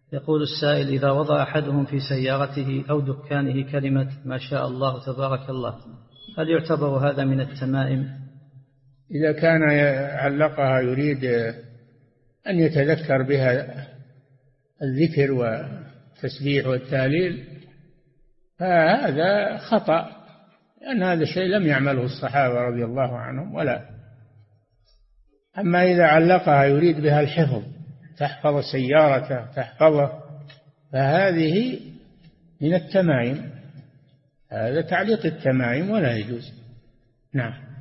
يقول السائل: إذا وضع أحدهم في سيارته أو دكانه كلمة ما شاء الله تبارك الله، هل يعتبر هذا من التمائم؟ إذا كان علقها يريد أن يتذكر بها الذكر والتسبيح والتهليل فهذا خطأ، لأن هذا شيء لم يعمله الصحابة رضي الله عنهم ولا. أما إذا علقها يريد بها الحفظ، تحفظ سيارته تحفظه، فهذه من التمائم، هذا تعليق التمائم ولا يجوز. نعم.